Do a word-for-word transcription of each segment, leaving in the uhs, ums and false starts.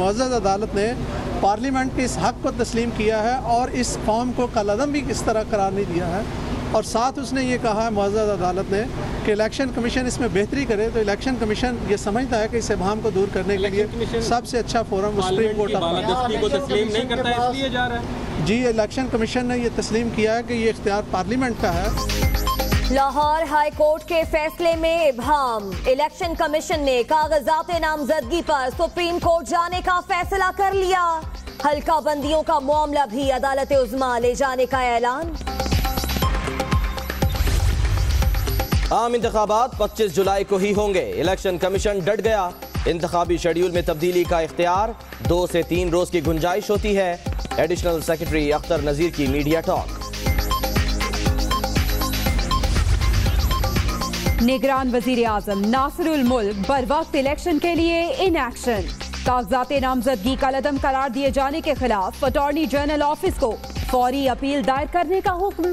मुअज़्ज़ज़ अदालत ने पार्लियामेंट के इस हक़ को तस्लीम किया है और इस कौम को कलअदम भी इस तरह करार नहीं दिया है। और साथ उसने ये कहा है मुअज़्ज़ज़ अदालत ने कि इलेक्शन कमीशन इसमें बेहतरी करे, तो इलेक्शन कमीशन ये समझता है कि इस इबाहम को दूर करने के लिए सबसे अच्छा फोरम सुप्रीम कोर्ट को तस्लीम नहीं करता है, इसलिए जा रहा है। जी, इलेक्शन कमीशन ने ये तस्लीम किया है कि ये इख्तियार पार्लियामेंट का है। लाहौर हाई कोर्ट के फैसले में इब्हाम, इलेक्शन कमीशन ने कागजात नामजदगी पर सुप्रीम कोर्ट जाने का फैसला कर लिया। हल्का बंदियों का मामला भी अदालत उज़्मा ले जाने का ऐलान। आम इंतखाबात पच्चीस जुलाई को ही होंगे, इलेक्शन कमीशन डट गया। इंतखाबी शेड्यूल में तब्दीली का इख्तियार, दो से तीन रोज की गुंजाइश होती है। एडिशनल सेक्रेटरी अख्तर नजीर की मीडिया टॉक। निगरान वजीर आजम नासिरुल मुल्क बरवक्त इलेक्शन के लिए इन एक्शन। कागजात नामजदगी कलअदम करार दिए जाने के खिलाफ अटॉर्नी जनरल ऑफिस को फौरी अपील दायर करने का हुक्म।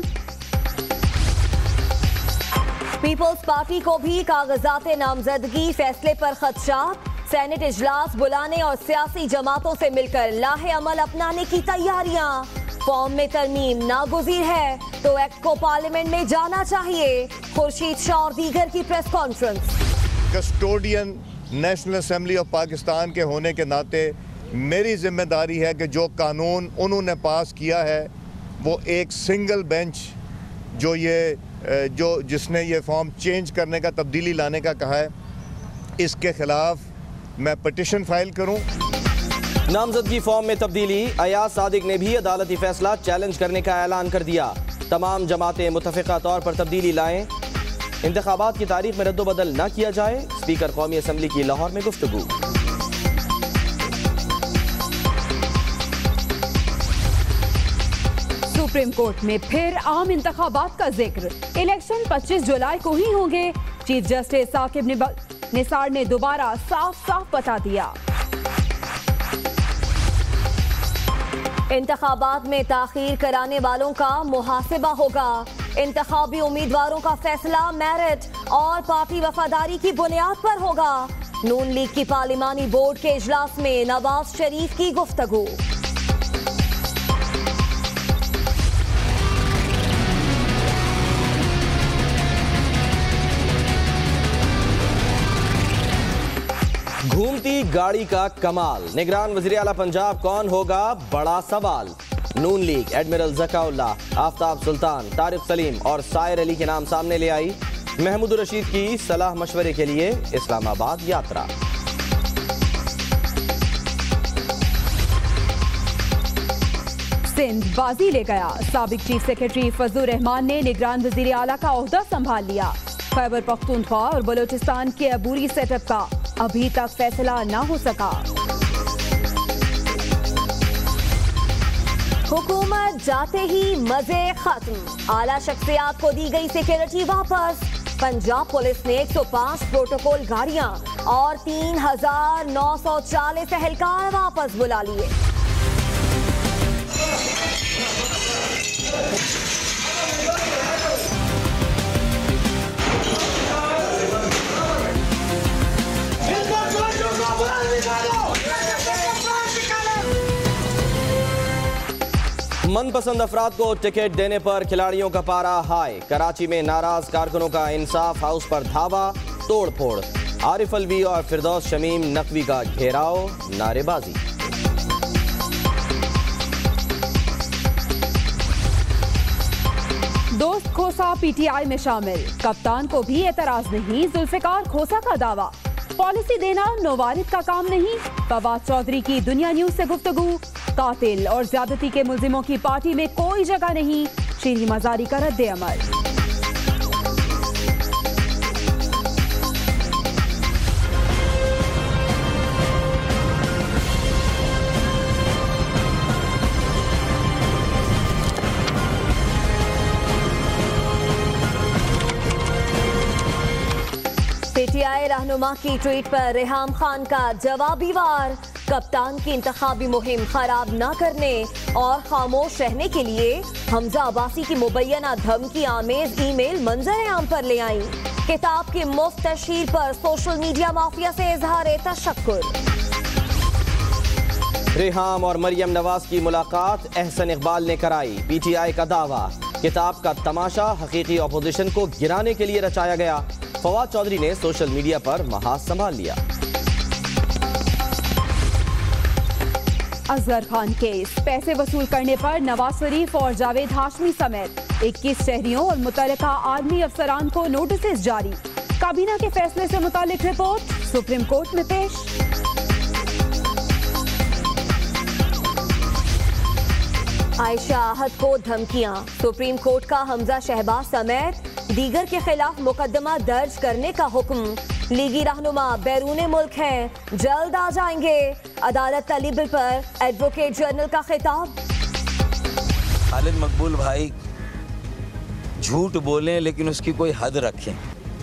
पीपल्स पार्टी को भी कागजात नामजदगी फैसले पर खदशात, सेनेट इजलास बुलाने और सियासी जमातों से मिलकर लाहे अमल अपनाने की तैयारियां। फॉर्म में तरमीम नागुज़ीर है तो एक्ट को पार्लियामेंट में जाना चाहिए। खुर्शीद शाह और दीगर की press conference. Custodian national assembly of Pakistan के होने के नाते मेरी जिम्मेदारी है कि जो कानून उन्होंने पास किया है वो एक सिंगल बेंच जो ये जो जिसने ये फॉर्म चेंज करने का, तब्दीली लाने का कहा है, इसके खिलाफ मैं पिटिशन फाइल करूं। नामजदगी फॉर्म में तब्दीली, अयाज सादिक ने भी अदालती फैसला चैलेंज करने का ऐलान कर दिया। तमाम जमातें मुतफ़िक़ा तौर पर तब्दीली लाएं, इंतखाबात की तारीख में रद्दोबदल न किया जाए। स्पीकर कौमी असम्बली की लाहौर में गुफ्तगू। सुप्रीम कोर्ट में फिर आम इंतखाबात का जिक्र, इलेक्शन पच्चीस जुलाई को ही होंगे। चीफ जस्टिस साकिब निसार ने दोबारा साफ साफ बता दिया। इंतखाबात में ताखीर कराने वालों का मुहासिबा होगा। इंतखाबी उम्मीदवारों का फैसला मेरिट और पार्टी वफादारी की बुनियाद पर होगा। नून लीग की पार्लिमानी बोर्ड के इजलास में नवाज शरीफ की गुफ्तगू। घूमती गाड़ी का कमाल, निगरान वज़ीर आला पंजाब कौन होगा, बड़ा सवाल। नून लीग एडमिरल ज़काउल्लाह, आफ्ताब सुल्तान, तारिक सलीम और सायर अली के नाम सामने ले आई। महमूद रशीद की सलाह मशवरे के लिए इस्लामाबाद यात्रा। सिंध बाजी ले गया, साबिक चीफ सेक्रेटरी फजलुर रहमान ने निगरान वज़ीर आला का ओहदा संभाल लिया। खैबर पख्तूनख्वा और बलोचिस्तान के अबूरी सेटअप का अभी तक फैसला न हो सका। हुकूमत जाते ही मजे खत्म, आला शख्सियात को दी गई सिक्योरिटी वापस। पंजाब पुलिस ने एक सौ पाँच प्रोटोकॉल गाड़ियां और तीन हजार नौ सौ चालीस एहलकार वापस बुला लिए। मनपसंद अफराद को टिकट देने पर खिलाड़ियों का पारा हाई। कराची में नाराज कारकुनों का इंसाफ हाउस पर धावा, तोड़ फोड़। आरिफ अलवी और फिरदौस शमीम नकवी का घेराव, नारेबाजी। दोस्त खोसा पीटीआई में शामिल, कप्तान को भी एतराज नहीं। जुल्फिकार खोसा का दावा, पॉलिसी देना नौवारिद का काम नहीं। फवाद चौधरी की दुनिया न्यूज से गुफ्तगू। कातिल और ज्यादती के मुल्जिमों की पार्टी में कोई जगह नहीं, शीरी मजारी का रद्द अमल। पीटीआई रहनुमा की ट्वीट पर रेहाम खान का जवाबी वार। कप्तान की इंतखाबी मुहिम खराब न करने और खामोश रहने के लिए हमजा अब्बासी की मुबैना धमकी आमेज ईमेल मंजर आम पर ले आई। किताब की मुफ्त तशहीर पर सोशल मीडिया माफिया से इजहार तशक्कुर। रेहाम और मरियम नवाज की मुलाकात अहसन इकबाल ने कराई। पीटीआई का दावा, किताब का तमाशा हकीकी अपोजिशन को गिराने के लिए रचाया गया। फवाद चौधरी ने सोशल मीडिया पर महाज संभाल लिया। असगर खान केस, पैसे वसूल करने पर नवाज शरीफ और जावेद हाशमी समेत इक्कीस शहरियों और मुतल्लिका आर्मी अफसरान को नोटिस जारी। काबीना के फैसले से मुतालिक रिपोर्ट सुप्रीम कोर्ट में पेश। आयशा आहत को धमकियां, सुप्रीम कोर्ट का हमजा शहबाज समेत दीगर के खिलाफ मुकदमा दर्ज करने का हुक्म। लीगी रहनुमा बैरून मुल्क हैं, जल्द आ जाएंगे। अदालत तली बिल पर एडवोकेट जनरल का खिताब। खालिद मकबूल भाई झूठ बोलें लेकिन उसकी कोई हद रखें।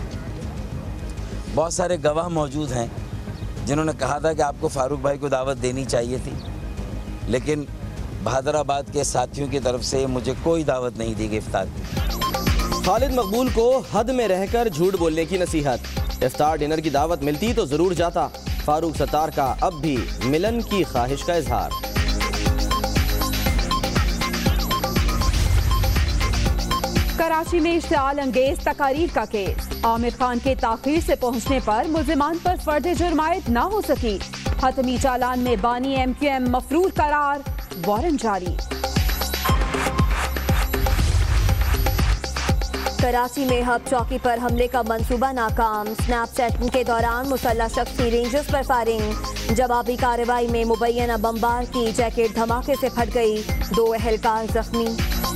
बहुत सारे गवाह मौजूद हैं जिन्होंने कहा था कि आपको फारूक भाई को दावत देनी चाहिए थी, लेकिन बहादुराबाद के साथियों की तरफ से मुझे कोई दावत नहीं दी गई इफ्तार की। खालिद मकबूल को हद में रहकर झूठ बोलने की नसीहत। इफ्तार डिनर की दावत मिलती तो जरूर जाता। फारूक सत्तार का अब भी मिलन की ख्वाहिश का इजहार। कराची में इश्तिआल अंगेज तकारीर का केस, आमिर खान के ताखीर से पहुंचने पर मुल्जिमान पर फर्द जुर्म आयद न हो सकी। हतमी चालान में बानी एम क्यू एम मफरूर करार, वारंट जारी। कराची में हब चौकी पर हमले का मंसूबा नाकाम। स्नैपचैटिंग के दौरान मुसल्लह शख्स की रेंजर्स पर फायरिंग। जवाबी कार्रवाई में मुबैना बमबार की जैकेट धमाके से फट गई, दो अहलकार जख्मी।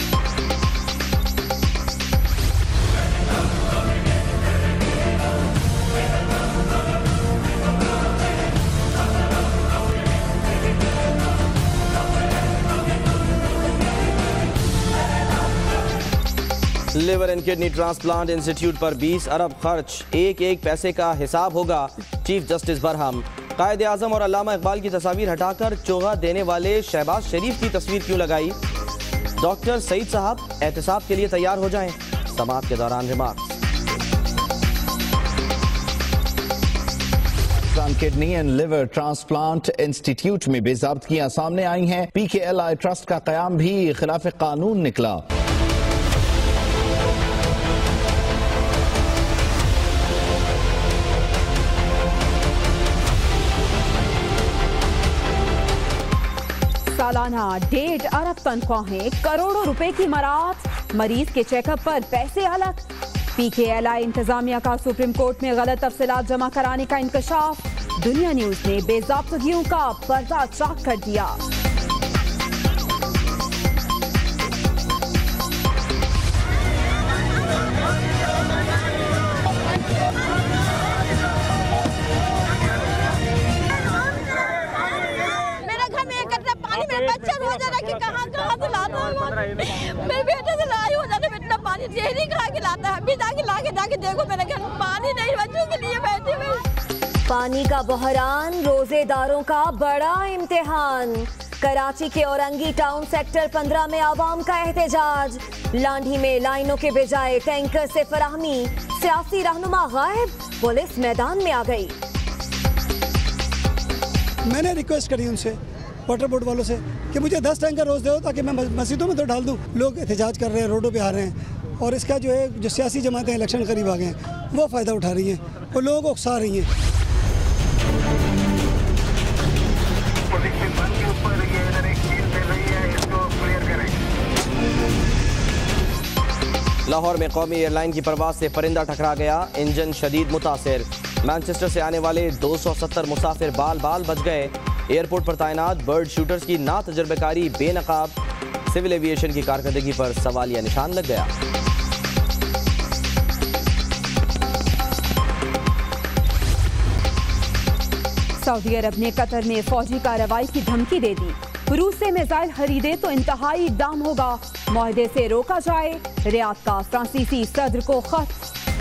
Liver and kidney transplant institute पर बीस अरब खर्च, एक एक पैसे का हिसाब होगा। चीफ जस्टिस बरहम, कायद आजम और अल्लामा इकबाल की तस्वीर हटाकर चोगा देने वाले शहबाज शरीफ की तस्वीर क्यों लगाई? डॉक्टर सईद साहब एहतसाब के लिए तैयार हो जाएं। समाअत के दौरान remarks. Kidney and liver transplant institute में बेज़ाब्तियां सामने आई हैं। पी के एल आई ट्रस्ट का कयाम भी खिलाफ कानून निकला। सालाना डेढ़ अरब तनख्वाहें, करोड़ों रुपए की मरात, मरीज के चेकअप पर पैसे अलग। पी के एल आई इंतजामिया का सुप्रीम कोर्ट में गलत तफसीलात जमा कराने का इंकशाफ। दुनिया न्यूज ने बेज़ाब्तगियों का पर्दा चाक कर दिया। बच्चा रो जा रहा कि कहाँ कहाँ से लाता है। मेरे बेटे से लड़ाई हो जाती है, इतना पानी नहीं खा के लाता है। अभी जाके लाके जाके देखो मेरे घर पानी नहीं, बच्चों के लिए बैठे हुए। पानी का बहरान, रोजेदारों का बड़ा इम्तिहान। कराची के औरंगी टाउन सेक्टर पंद्रह में आवाम का एहतजाज। लांढी में लाइनों के बजाय टैंकर से फराहमी। सियासी रहनुमा गायब, पुलिस मैदान में आ गई। मैंने रिक्वेस्ट करी उनसे, वाटर बोर्ड वालों से, कि मुझे दस टैंकर रोज़ दो ताकि मैं मस्जिदों में तो डाल दूं। लोग एहतजाज कर रहे हैं, रोडों पे आ रहे हैं, और इसका जो है जो सियासी जमातें इलेक्शन करीब आ गए हैं वो फ़ायदा उठा रही हैं, वो लोगों को उकसा रही हैं। लाहौर में कौमी एयरलाइन की परवाज से परिंदा टकरा गया, इंजन शदीद मुतासिर। मैनचेस्टर से आने वाले दो सौ सत्तर मुसाफिर बाल बाल बच गए। एयरपोर्ट पर तैनात बर्ड शूटर्स की ना तजर्बेकारी बेनकाब। सिविल एविएशन की कारकर्दगी पर सवालिया निशान लग गया। सऊदी अरब ने कतर में फौजी कार्रवाई की धमकी दे दी। रूस से मिसाइल खरीदे तो इंतहाई इक़दाम होगा, मुआहदे से रोका जाए। रियाद का फ्रांसीसी सदर को खत।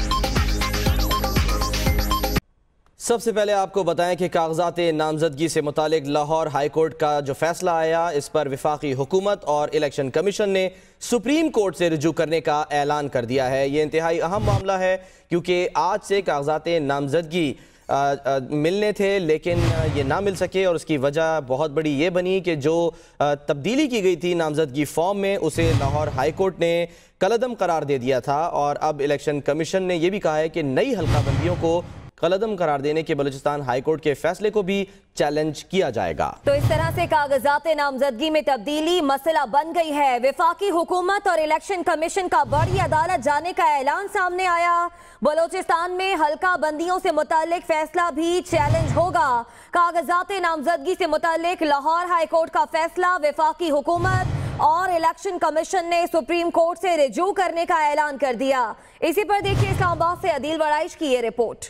सबसे पहले आपको बताएं कि कागजात नामजदगी से मुतालिक लाहौर हाई कोर्ट का जो फैसला आया, इस पर विफाकी हुकूमत और इलेक्शन कमीशन ने सुप्रीम कोर्ट से रुजू करने का ऐलान कर दिया है। ये इंतहाई अहम मामला है क्योंकि आज से कागजात नामजदगी आ, आ, मिलने थे लेकिन ये ना मिल सके और उसकी वजह बहुत बड़ी ये बनी कि जो आ, तब्दीली की गई थी नामजदगी फॉर्म में उसे लाहौर हाई कोर्ट ने कलअदम करार दे दिया था और अब इलेक्शन कमीशन ने यह भी कहा है कि नई हल्का बंदियों को कलअदम करार देने के बलूचिस्तान हाई कोर्ट के फैसले को भी चैलेंज किया जाएगा। तो इस तरह से कागजात नामजदगी में तब्दीली मसला बन गई है। वफाकी हुकूमत और इलेक्शन कमीशन का बड़ी अदालत जाने का ऐलान सामने आया। बलूचिस्तान में हल्का बंदियों से मुतालिक फैसला भी चैलेंज होगा। कागजात नामजदगी से मुतालिक लाहौर हाई कोर्ट का फैसला वफाकी हुकूमत और इलेक्शन कमीशन ने सुप्रीम कोर्ट से रिजू करने का ऐलान कर दिया। इसी पर देखिए इस्लामाबाद से अदील वड़ाइश की ये रिपोर्ट।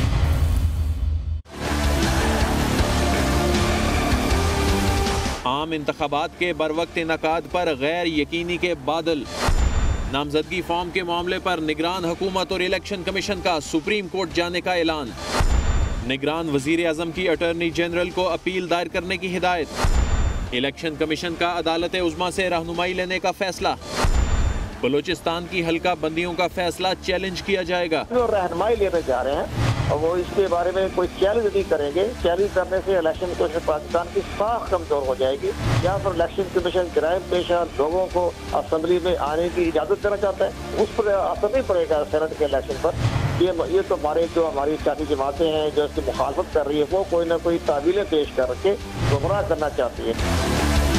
आम इंतखाबात के बरवक्त इनकाद पर गैर यकीनी के बादल। नामजदगी फॉर्म के मामले पर निगरान हुकूमत और इलेक्शन कमीशन का सुप्रीम कोर्ट जाने का ऐलान। निगरान वजीर आजम की अटॉर्नी जनरल को अपील दायर करने की हिदायत। इलेक्शन कमीशन का अदालत उज़्मा से रहनुमाई लेने का फैसला। बलूचिस्तान की हल्का बंदियों का फैसला चैलेंज किया जाएगा। जो रहनुमाई लेने जा रहे हैं और वो इसके बारे में कोई चैलेंज नहीं करेंगे। चैलेंज करने से इलेक्शन कमीशन पाकिस्तान की साख कमजोर हो जाएगी। यहाँ पर इलेक्शन कमीशन क्राइम पेशा लोगों को असेंबली में आने की इजाजत देना चाहता है, उस पर असर नहीं पड़ेगा सेनेट के इलेक्शन पर। ये ये तो हमारे जो हमारी सियासी जमातें हैं जो इसकी मुखालफत कर रही है वो कोई ना कोई तावीलें पेश करके गुमराह करना चाहती है।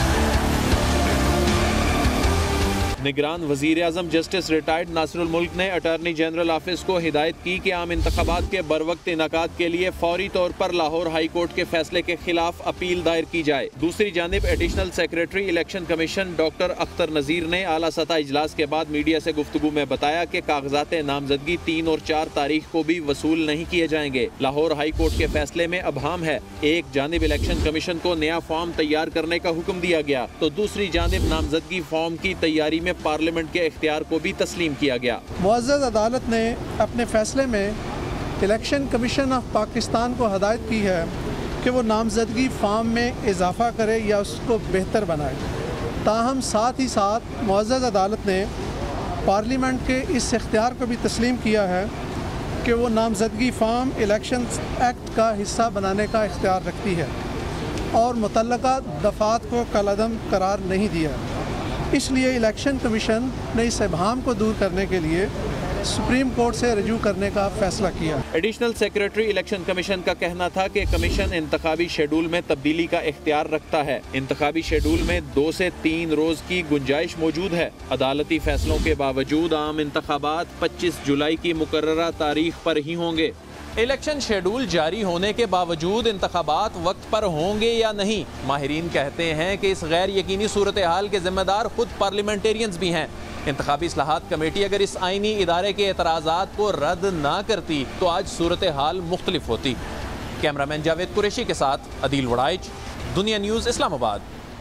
निगरान वजीर आजम जस्टिस रिटायर्ड नासिरुल मुल्क ने अटॉर्नी जनरल ऑफिस को हिदायत की कि आम इंतखाबात के बरवक्त इनकाद के लिए फौरी तौर पर लाहौर हाई कोर्ट के फैसले के खिलाफ अपील दायर की जाए। दूसरी जानिब additional secretary election commission doctor Akhtar Nazir ने आला सतह इजलास के बाद मीडिया से गुफ्तगू में बताया कि कागजात नामजदगी तीन और चार तारीख को भी वसूल नहीं किए जाएंगे। लाहौर हाई कोर्ट के फैसले में अबहम है। एक जानिब इलेक्शन कमीशन को नया फॉर्म तैयार करने का हुक्म दिया गया तो दूसरी जानिब नामजदगी फॉर्म की तैयारी में पार्लियामेंट के इख्तियार को भी तस्लीम किया गया। मुअज़्ज़ज़ अदालत ने अपने फैसले में इलेक्शन कमीशन ऑफ पाकिस्तान को हदायत की है कि वो नामजदगी फॉर्म में इजाफा करे या उसको बेहतर बनाए। ताहम साथ ही साथ मुअज़्ज़ज़ अदालत ने पार्लियामेंट के इस इख्तियार को भी तस्लीम किया है कि वो नामजदगी फॉर्म इलेक्शन एक्ट का हिस्सा बनाने का इख्तियार रखती है और मुतल्लका दफ़ात को कलअदम करार नहीं दिया। इसलिए इलेक्शन कमीशन ने इस इबहम को दूर करने के लिए सुप्रीम कोर्ट से रजू करने का फैसला किया। एडिशनल सेक्रेटरी इलेक्शन कमीशन का कहना था कि कमीशन इंतखाबी शेड्यूल में तब्दीली का इख्तियार रखता है। इंतखाबी शेड्यूल में दो से तीन रोज की गुंजाइश मौजूद है। अदालती फैसलों के बावजूद आम इंतखाबात पच्चीस जुलाई की मुकर्ररा तारीख पर ही होंगे। इलेक्शन शेड्यूल जारी होने के बावजूद इंतखाबात वक्त पर होंगे या नहीं, माहिरीन कहते हैं कि इस गैर यकीनी सूरत हाल के जिम्मेदार खुद पार्लियामेंटेरियंस भी हैं। इंतखाबी इस्लाहात कमेटी अगर इस आईनी इदारे के एतराज़ात को रद्द ना करती तो आज सूरत हाल मुख्तलिफ होती। कैमरामैन जावेद कुरैशी के साथ अदील वड़ाइच, दुनिया न्यूज़, इस्लामाबाद।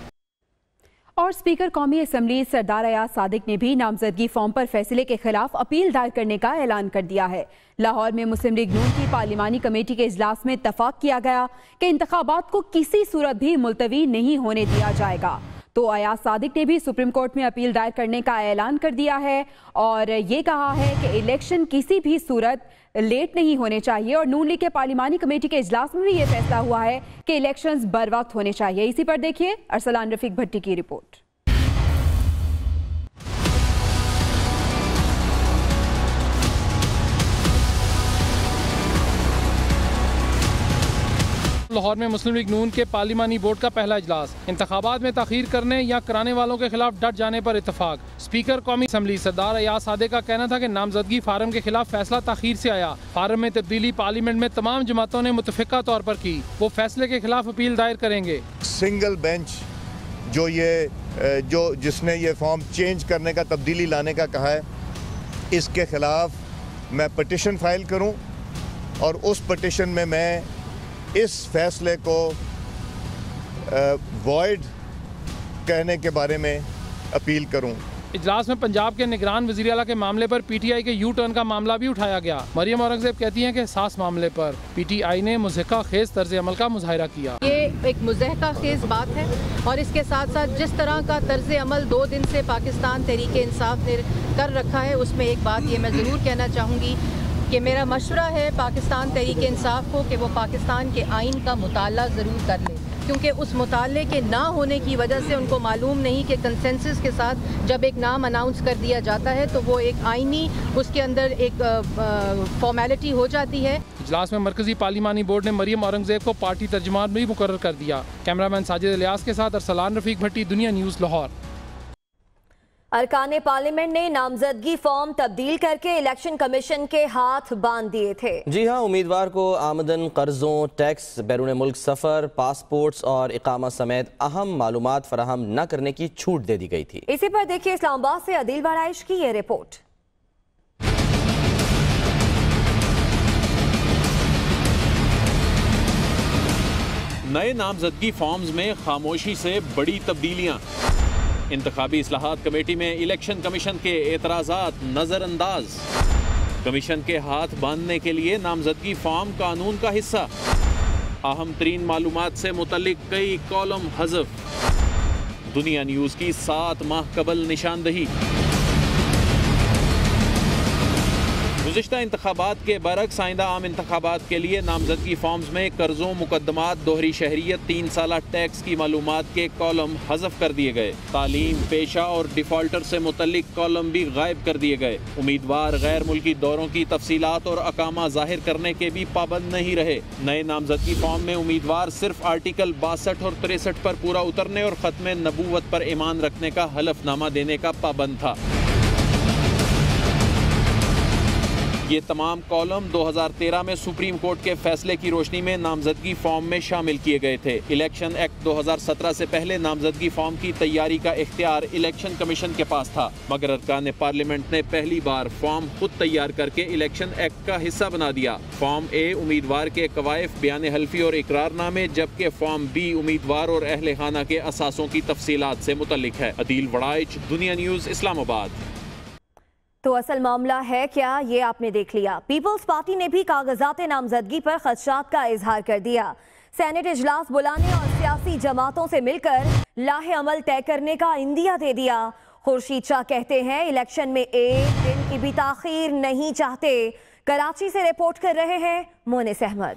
और स्पीकर कौमी असम्बली सरदार अयाज सादिक ने भी नामजदगी फॉर्म पर फैसले के खिलाफ अपील दायर करने का ऐलान कर दिया है। लाहौर में मुस्लिम लीग नून की पार्लिमानी कमेटी के इजलास में इत्तफाक किया गया कि इंतखाबात को किसी सूरत भी मुलतवी नहीं होने दिया जाएगा। तो अयाज सादिक ने भी सुप्रीम कोर्ट में अपील दायर करने का ऐलान कर दिया है और ये कहा है कि इलेक्शन किसी भी सूरत लेट नहीं होने चाहिए। और नून लीग के पार्लिमानी कमेटी के इजलास में भी ये फैसला हुआ है कि इलेक्शंस बर वक्त होने चाहिए। इसी पर देखिए अरसलान रफीक भट्टी की रिपोर्ट। लाहौर में मुस्लिम लीग नून के पार्लिमानी बोर्ड का पहला इजलास। इंतखाबात में ताखीर करने या कराने वालों के खिलाफ डट जाने पर इत्तफाक। स्पीकर कौमी असम्बली सरदार अयाज सादिक का कहना था कि नामजदगी फार्म के खिलाफ फैसला ताखीर से आया। फार्म में तब्दीली पार्लियामेंट में तमाम जमातों ने मुतफिका तौर पर की। वो फैसले के खिलाफ अपील दायर करेंगे। सिंगल बेंच जो ये जो जिसने ये फॉर्म चेंज करने का, तब्दीली लाने का कहा है, इसके खिलाफ मैं पटिशन फाइल करूँ और उस पटिशन में मैं इस फैसले को वॉइड कहने के बारे में अपील करूं। इजलास में पंजाब के निगरान वज़ीर आला के मामले पर पीटीआई के यू टर्न का मामला भी उठाया गया। मरियम औरंगजेब कहती हैं कि सास मामले पर पीटीआई ने मुज़हिका खेज तर्ज अमल का मुजाहिरा किया। ये एक मुज़हिका खेज बात है और इसके साथ साथ जिस तरह का तर्ज अमल दो दिन से पाकिस्तान तहरीक इंसाफ ने कर रखा है उसमें एक बात ये मैं ज़रूर कहना चाहूँगी कि मेरा मशवरा है पाकिस्तान तहरीक इंसाफ को कि वो पाकिस्तान के आइन का मुताला ज़रूर कर ले, क्योंकि उस मुताले के ना होने की वजह से उनको मालूम नहीं कि कंसेंसस के साथ जब एक नाम अनाउंस कर दिया जाता है तो वो एक आइनी उसके अंदर एक फॉर्मेलिटी हो जाती है। इजलास में मरकजी पार्लिमानी बोर्ड ने मरियम औरंगजेब को पार्टी तर्जुमान भी मुकर्रर कर दिया। कैमरामैन साजिद इलियास के साथ अरसलान रफीक भट्टी, दुनिया न्यूज़, लाहौर। अरकान पार्लियामेंट ने नामजदगी फॉर्म तब्दील करके इलेक्शन कमीशन के हाथ बांध दिए थे। जी हां, उम्मीदवार को आमदन, कर्जों, टैक्स, बैरून मुल्क सफर, पासपोर्ट्स और इकामा समेत अहम मालूमात फराहम न करने की छूट दे दी गई थी। इसी पर देखिए इस्लामाबाद से अदील बराइश की ये रिपोर्ट। नए नामजदगी फॉर्म्स में खामोशी से बड़ी तब्दीलियां। इंतखाबी इस्लाहात कमेटी में इलेक्शन कमीशन के एतराज़ात नजरअंदाज। कमीशन के हाथ बांधने के लिए नामजदगी फॉर्म कानून का हिस्सा। अहम तरीन मालूमात से मुतल्लिक कई कॉलम हज़फ। दुनिया न्यूज़ की सात माह कबल निशानदही। गुज़िश्ता इंतखाबात के बरक्स आइंदा आम इंतखाबात के लिए नामजदगी फॉर्म्स में कर्जों, मुकदमात, दोहरी शहरियत, तीन साल टैक्स की मालूमात के कॉलम हज़फ कर दिए गए। तालीम, पेशा और डिफॉल्टर से मुतल्लिक कॉलम भी गायब कर दिए गए। उम्मीदवार गैर मुल्की दौरों की तफसीलात और अकामा जाहिर करने के भी पाबंद नहीं रहे। नए नामजदगी फॉर्म में उम्मीदवार सिर्फ आर्टिकल बासठ और तिरसठ पर पूरा उतरने और ख़त्म नबूवत पर ईमान रखने का हलफनामा देने का पाबंद था। ये तमाम कॉलम दो हज़ार तेरह में सुप्रीम कोर्ट के फैसले की रोशनी में नामजदगी फॉर्म में शामिल किए गए थे। इलेक्शन एक्ट दो हज़ार सत्रह से पहले नामजदगी फॉर्म की तैयारी का इख्तियार इलेक्शन कमीशन के पास था, मगर अरकान पार्लियामेंट ने पहली बार फॉर्म खुद तैयार करके इलेक्शन एक्ट का हिस्सा बना दिया। फॉर्म ए उम्मीदवार के कवायफ, बयान हल्फी और इकरारनामे, जबकि फॉर्म बी उम्मीदवार और अहले खाना के असासों की तफसीलात से मुतल्लिक है। अदील वड़ाइच, दुनिया न्यूज़, इस्लामाबाद। तो असल मामला है क्या, ये आपने देख लिया। पीपल्स पार्टी ने भी कागजात नामजदगी पर खदशात का इजहार कर दिया। सेनेट इजलास बुलाने और सियासी जमातों से मिलकर लाहे अमल तय करने का इंदिया दे दिया। खुर्शीद शाह कहते हैं इलेक्शन में एक दिन की भी ताखीर नहीं चाहते। कराची से रिपोर्ट कर रहे हैं मोनिस अहमद।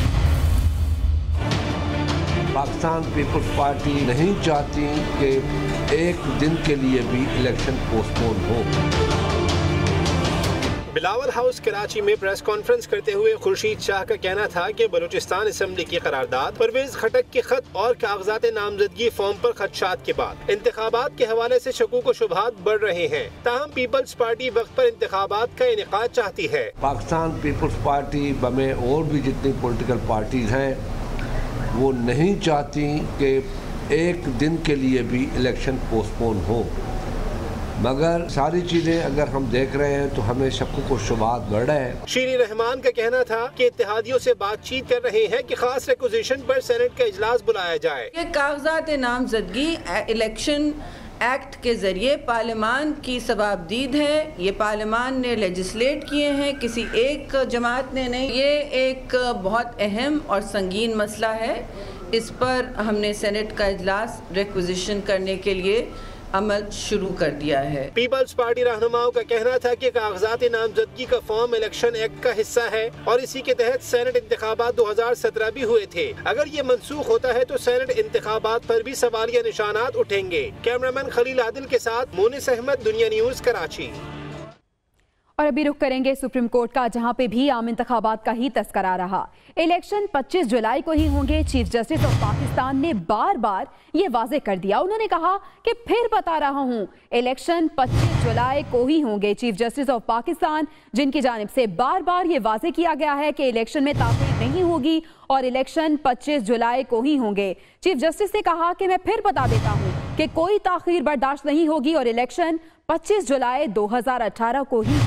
पाकिस्तान पीपल्स पार्टी नहीं चाहती कि एक दिन के लिए भी इलेक्शन पोस्टपोन हो। बिलावल हाउस कराची में प्रेस कॉन्फ्रेंस करते हुए खुर्शीद शाह का कहना था कि बलूचिस्तान असम्बली की करारदाद, परवेज खटक के खत और कागजात नामजदगी फॉर्म पर खदशात के बाद इंतखाबात के हवाले से शकूक व शुबहात बढ़ रहे हैं। ताहम पीपल्स पार्टी वक्त पर इंतखाबात का इनेकाद चाहती है। पाकिस्तान पीपल्स पार्टी बमें और भी जितनी पोलिटिकल पार्टीज हैं वो नहीं चाहती कि एक दिन के लिए भी इलेक्शन पोस्टपोन हो, मगर सारी चीजें अगर हम देख रहे हैं तो हमें शक्कों को शुबहात बढ़ रहे हैं। शीरी रहमान का कहना था कि इत्तेहादियों से बातचीत कर रहे हैं कि खास रिक्विजिशन पर सेनेट का इजलास बुलाया जाए। ये कागजात नामजदगी इलेक्शन एक्ट के जरिए पार्लियामान की सवाबदीद है। ये पार्लियामान ने लेजिस्लेट किए हैं, किसी एक जमात ने नहीं। ये एक बहुत अहम और संगीन मसला है। इस पर हमने सेनेट का इजलास रिक्विजिशन करने के लिए अमल शुरू कर दिया है। पीपल्स पार्टी रहनुमाओं का कहना था कि कागजात नामजदगी का फॉर्म इलेक्शन एक्ट का हिस्सा है और इसी के तहत सेनेट इंतखाबात दो हज़ार सत्रह भी हुए थे। अगर ये मंसूख होता है तो सेनेट इंतखाबात पर भी सवालिया निशानात उठेंगे। कैमरामैन खलील आदिल के साथ मोनिस अहमद, दुनिया न्यूज़, कराची। और अभी रुख करेंगे सुप्रीम कोर्ट का, जहां पे भी आम इंतखाबात का ही तस्करा रहा। इलेक्शन पच्चीस जुलाई को ही होंगे। चीफ जस्टिस ऑफ पाकिस्तान ने बार बार ये वाजे कर दिया। उन्होंने कहा कि फिर बता रहा हूं, इलेक्शन पच्चीस जुलाई को ही होंगे। चीफ जस्टिस ऑफ पाकिस्तान, जिनकी जानिब से बार बार ये वाजे किया गया है कि इलेक्शन में ताख़ीर नहीं होगी और इलेक्शन पच्चीस जुलाई को ही होंगे। चीफ जस्टिस ने कहा कि मैं फिर बता देता हूं कि कोई ताख़ीर बर्दाश्त नहीं होगी और इलेक्शन पच्चीस जुलाई दो हजार अठारह को ही।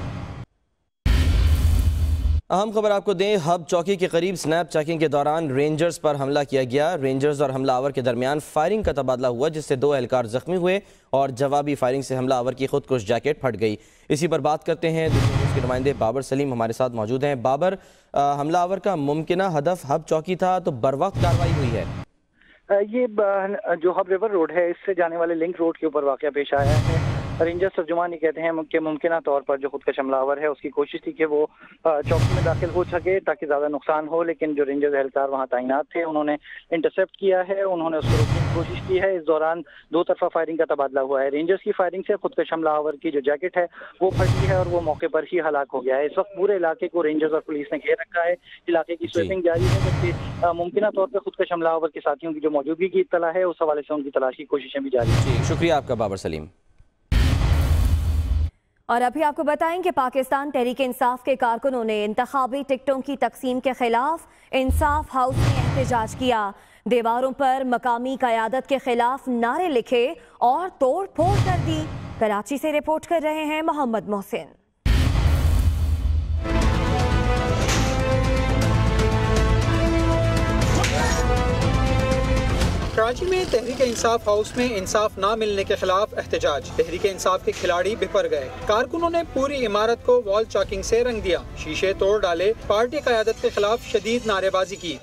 अहम खबर आपको दें, हब चौकी के करीब स्नैप चेकिंग के दौरान रेंजर्स पर हमला किया गया। रेंजर्स और हमलावर के दरमियान फायरिंग का तबादला हुआ, जिससे दो एहलकार जख्मी हुए और जवाबी फायरिंग से हमलावर की खुदकुश जैकेट फट गई। इसी पर बात करते हैं। दुनिया न्यूज़ के नुमाइंदे बाबर सलीम हमारे साथ मौजूद हैं। बाबर, हमलावर का मुमकिना हदफ हब चौकी था, तो बर वक्त कार्रवाई हुई है? ये जो हब रिवर रोड है, इससे जाने वाले लिंक रोड के ऊपर वाक़या पेश आया है रेंजर्स तर्जुमान ये कहते हैं कि मुमकिन तौर पर जो खुदकश हमलावर है उसकी कोशिश थी कि वो चौकी में दाखिल हो सके ताकि ज़्यादा नुकसान हो, लेकिन जो रेंजर्स एहलकार वहाँ तैनात थे उन्होंने इंटरसेप्ट किया है, उन्होंने उसको रोकने की कोशिश की है। इस दौरान दो तरफा फायरिंग का तबादला हुआ है। रेंजर्स की फायरिंग से खुदकश हमलावर की जो जैकेट है वो फटी है और वो मौके पर ही हलाक हो गया है। इस वक्त पूरे इलाके को रेंजर्स और पुलिस ने घेर रखा है। इलाके की स्वीपिंग जारी है, जबकि मुमकिन तौर पर खुदकश हमलावर के साथियों की जो मौजूदगी की इत्तला है उस हवाले से उनकी तलाश की कोशिशें भी जारी हैं। शुक्रिया आपका बाबर सलीम। और अभी आपको बताएं कि पाकिस्तान तहरीक इंसाफ के कारकुनों ने इंतखाबी टिकटों की तकसीम के खिलाफ इंसाफ हाउस में एहतजाज किया। दीवारों पर मकामी क़यादत के खिलाफ नारे लिखे और तोड़ फोड़ कर दी। कराची से रिपोर्ट कर रहे हैं मोहम्मद मोहसिन। कराची में तहरीक इंसाफ हाउस में इंसाफ ना मिलने के खिलाफ एहतजाज। तहरीक इंसाफ के खिलाड़ी बिफर गए। कारकुनों ने पूरी इमारत को वॉल चॉकिंग से रंग दिया, शीशे तोड़ डाले, पार्टी क़यादत के खिलाफ शदीद नारेबाजी की।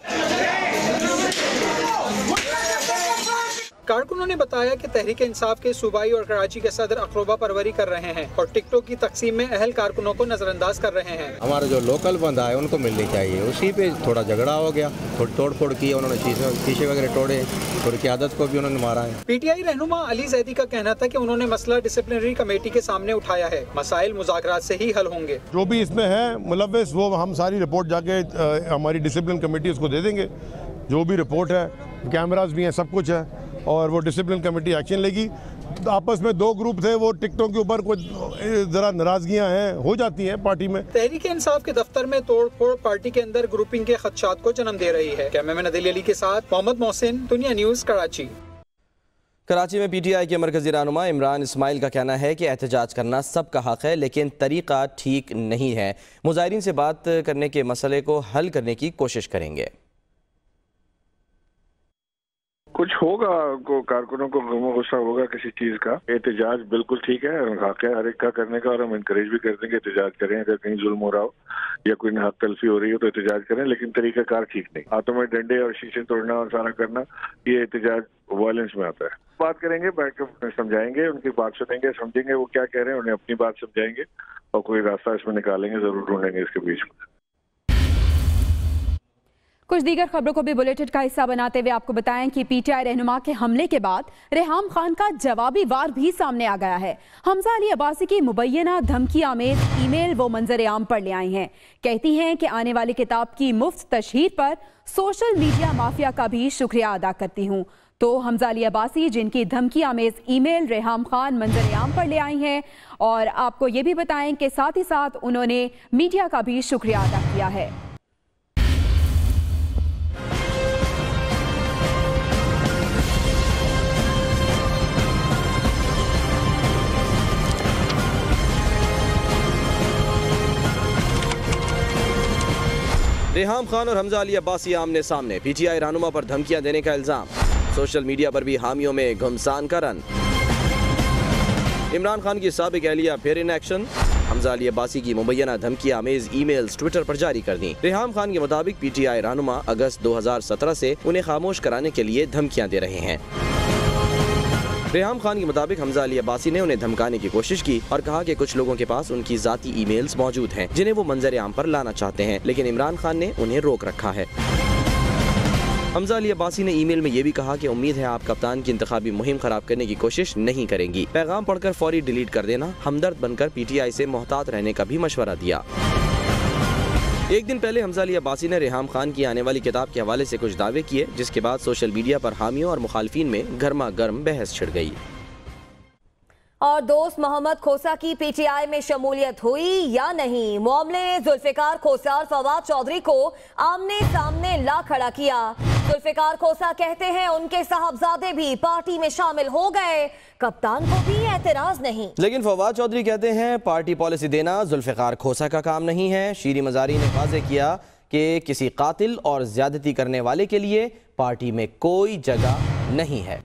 कारकुनों ने बताया कि तहरीक इंसाफ के सूबाई और कराची के सदर अकरबा परवरी कर रहे हैं और टिकटों की तकसीम में अहल कारकुनों को नजरअंदाज कर रहे हैं। हमारे जो लोकल बंदा है उनको मिलनी चाहिए, उसी पे थोड़ा झगड़ा हो गया, थोड़ी तोड़ फोड़ की, उन्होंने शीशे शीशे वगैरह तोड़े और क़यादत को भी उन्होंने मारा है। पीटीआई रहनुमा अली जैदी का कहना था कि उन्होंने मसला डिसिप्लिनरी कमेटी के सामने उठाया है, मसाइल मुज़ाकरात से ही हल होंगे। जो भी इसमें है मुलव्वस वो हम सारी रिपोर्ट जाके हमारी डिसिप्लिन कमेटी उसको दे देंगे। जो भी रिपोर्ट है, कैमराज भी हैं, सब कुछ है और वो डिसिप्लिन कमेटी एक्शन लेगी। आपस में दो ग्रुप थे, वो टिकटों के ऊपर कुछ जरा नाराजगियां हैं, हो जाती हैं पार्टी में। तहरीक इंसाफ के दफ्तर में तोड़ फोड़ पार्टी के अंदर ग्रुपिंग के खदशात को जन्म दे रही है। कैमरामैन अदिल अली के साथ मोहम्मद मोहसिन, दुनिया न्यूज, कराची। कराची में पीटीआई के मरकजी रहनुमा इमरान इस्माइल का कहना है कि एहतजाज करना सबका हक है, लेकिन तरीका ठीक नहीं है। मुजाहिरीन से बात करने के मसले को हल करने की कोशिश करेंगे। कुछ होगा, को कारकुनों को गम गुस्सा होगा किसी चीज का। एहतजाज बिल्कुल ठीक है, हक है हर एक का करने का और हम इंकरेज भी कर देंगे एहतजाज करें। अगर कहीं जुल्म हो रहा हो या कोई हक तलफी हो रही हो तो एहतजाज करें, लेकिन तरीकाकार ठीक नहीं। हाथों में डंडे और शीशे तोड़ना और सारा करना, ये एहतजाज वायलेंस में आता है। बात करेंगे, बैठ कर समझाएंगे, उनकी बात सुनेंगे, समझेंगे वो क्या कह रहे हैं, उन्हें अपनी बात समझाएंगे और कोई रास्ता इसमें निकालेंगे, जरूर ढूंढेंगे इसके बीच में। कुछ दीगर खबरों को भी बुलेटिन का हिस्सा बनाते हुए आपको बताएं कि पीटीआई रहनुमा के हमले के बाद रेहाम खान का जवाबी वार भी सामने आ गया है। हमजा अली अब्बासी की मुबैना धमकी आमेज ईमेल वो मंजर आम पर ले आई हैं। कहती हैं कि आने वाली किताब की मुफ्त तशहीर पर सोशल मीडिया माफिया का भी शुक्रिया अदा करती हूँ। तो हमजा अली अब्बासी जिनकी धमकी आमेज ईमेल रेहाम खान मंजर आम पर ले आई हैं, और आपको ये भी बताएं कि साथ ही साथ उन्होंने मीडिया का भी शुक्रिया अदा किया है। रेहाम खान और हमजा अली अब्बासी आमने सामने, पीटीआई रहनुमा पर धमकियां देने का इल्जाम। सोशल मीडिया पर भी हामियों में घुमसान का रन। इमरान खान की साबिक एहलिया फिर इन एक्शन। हमजा अली अब्बासी की मुबैना धमकी आमेज ईमेल्स ट्विटर पर जारी कर दी। रेहाम खान के मुताबिक पीटीआई रहनुमा अगस्त दो हजार सत्रह से उन्हें खामोश कराने के लिए धमकियां दे रहे हैं। रेहाम खान के मुताबिक हमजा अली अब्बासी ने उन्हें धमकाने की कोशिश की और कहा कि कुछ लोगों के पास उनकी जाती ईमेल्स मौजूद हैं जिन्हें वो मंजर आम पर लाना चाहते हैं, लेकिन इमरान खान ने उन्हें रोक रखा है। हमजा अली अब्बासी ने ईमेल में यह भी कहा कि उम्मीद है आप कप्तान की इंतखाबी मुहिम खराब करने की कोशिश नहीं करेंगी। पैगाम पढ़कर फौरी डिलीट कर देना, हमदर्द बनकर पीटीआई से मोहतात रहने का भी मशवरा दिया। एक दिन पहले हमजा अली अब्बासी ने रेहाम खान की आने वाली किताब के हवाले से कुछ दावे किए, जिसके बाद सोशल मीडिया पर हामियों और मुखालफिन में गर्मा गर्म बहस छिड़ गई। और दोस्त मोहम्मद खोसा की पीटीआई में शमूलियत हुई या नहीं, मामले जुल्फिकार खोसा और फवाद चौधरी को आमने सामने ला खड़ा किया। जुल्फिकार खोसा कहते हैं उनके साहबजादे भी पार्टी में शामिल हो गए, कप्तान को भी एतराज नहीं। लेकिन फवाद चौधरी कहते हैं पार्टी पॉलिसी देना जुल्फिकार खोसा का काम नहीं है। शीरी मजारी ने वाज़ेह किया कि किसी कातिल और ज्यादती करने वाले के लिए पार्टी में कोई जगह नहीं है।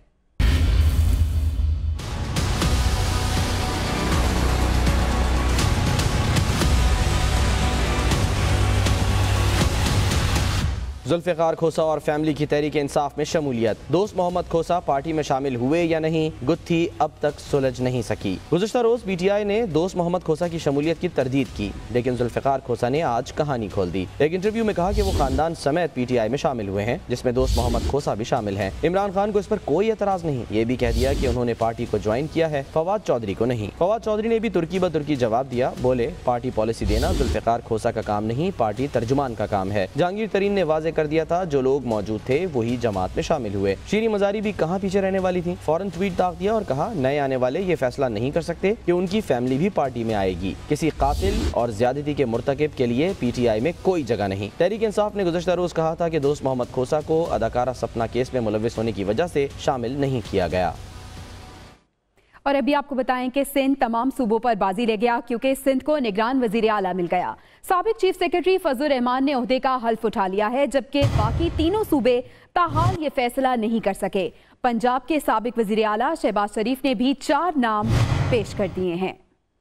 जुल्फ़िकार खोसा और फैमिली की तहरीक इंसाफ में शमूलियत। दोस्त मोहम्मद खोसा पार्टी में शामिल हुए या नहीं, गुत्थी अब तक सुलझ नहीं सकी। गुज़िश्ता रोज पी टी आई ने दोस्त मोहम्मद खोसा की शमूलियत की तरदीद की, लेकिन जुल्फ़िकार खोसा ने आज कहानी खोल दी। एक इंटरव्यू में कहा कि वो खानदान समेत पी टी आई में शामिल हुए हैं, जिसमें दोस्त मोहम्मद खोसा भी शामिल हैं। इमरान खान को इस पर कोई एतराज नहीं, ये भी कह दिया कि उन्होंने पार्टी को ज्वाइन किया है, फवाद चौधरी को नहीं। फवाद चौधरी ने भी तुर्की ब तुर्की जवाब दिया, बोले पार्टी पॉलिसी देना जुल्फ़िकार खोसा का काम नहीं, पार्टी तर्जुमान का काम है। जहांगीर तरीन ने वाजे कर दिया था, जो लोग मौजूद थे वही जमात में शामिल हुए। शीरी मजारी भी कहाँ पीछे रहने वाली थी, फौरन ट्वीट दाग दिया और कहा नए आने वाले ये फैसला नहीं कर सकते कि उनकी फैमिली भी पार्टी में आएगी। किसी कातिल और ज्यादती के मुर्तकिब के लिए पी टी आई में कोई जगह नहीं। तहरीक इंसाफ ने गुज़श्ता रोज कहा था कि दोस्त मोहम्मद खोसा को अदाकारा सपना केस में मुलविस होने की वजह से शामिल नहीं किया गया। और अभी आपको बताएं कि सिंध तमाम सूबों पर बाजी ले गया, क्योंकि सिंध को निगरान वजीर आला मिल गया। साबिक चीफ सेक्रेटरी फजलुर रहमान ने ओहदे का हल्फ उठा लिया है, जबकि बाकी तीनों सूबे ताहाल ये फैसला नहीं कर सके। पंजाब के साबिक वजीर आला शहबाज शरीफ ने भी चार नाम पेश कर दिए हैं।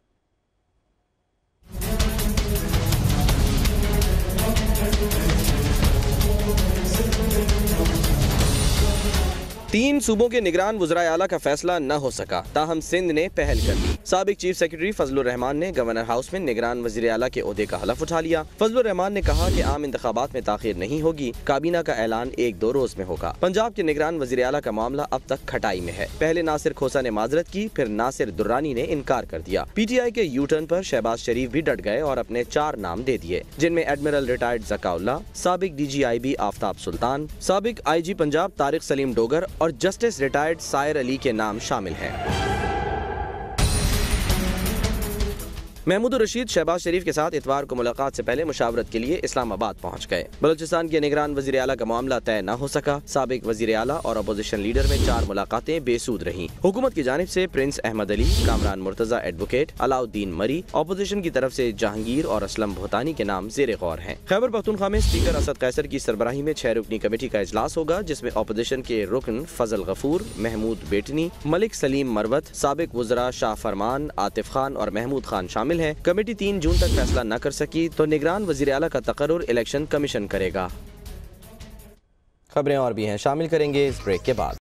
तीन सूबों के निगरान वज़राए आला का फैसला न हो सका, ताहम सिंध ने पहल कर दी। साबिक चीफ सेक्रेटरी फजलुर रहमान ने गवर्नर हाउस में निगरान वज़ीर आला के ओहदे का हलफ उठा लिया। फजलुर रहमान ने कहा कि आम इंतखाबात में ताखीर नहीं होगी, काबीना का ऐलान एक दो रोज में होगा। पंजाब के निगरान वज़ीर आला का मामला अब तक खटाई में है। पहले नासिर खोसा ने माजरत की, फिर नासिर दुर्रानी ने इनकार कर दिया। पी टी आई के यू टर्न पर शहबाज शरीफ भी डट गए और अपने चार नाम दे दिए, जिनमें एडमिरल रिटायर्ड ज़काउल्लाह, साबिक D G I B Aftab Sultan, साबिक आई जी पंजाब तारिक सलीम डोगर और जस्टिस रिटायर्ड सायर अली के नाम शामिल हैं। महमूद रशीद शहबाज शरीफ के साथ इतवार को मुलाकात से पहले मुशावरत के लिए इस्लामाबाद पहुंच गए। बलूचिस्तान के निगरान वजीर आला का मामला तय न हो सका। साबिक वजीर आला और अपोजिशन लीडर में चार मुलाकातें बेसूद रहीं। हुकूमत की जानिब से prince Ahmed Ali, Kamran Murtaza advocate, Alauddin Marri, opposition की तरफ से जहांगीर और असलम भूतानी के नाम जेर गौर हैं। खैबर पख्तूनख्वा में स्पीकर असद कैसर की सरबराही में छह रुकनी कमेटी का इजलास होगा, जिसमें अपोजिशन के रुकन फजल गफूर, महमूद बेटनी, मलिक सलीम मरवत, साबिक वज़रा शाह फरमान, आतिफ खान और महमूद खान शामिल है। कमेटी तीन जून तक फैसला न कर सकी तो निगरान वजीर आला का तकर्रुर इलेक्शन कमीशन करेगा। खबरें और भी हैं, शामिल करेंगे इस ब्रेक के बाद।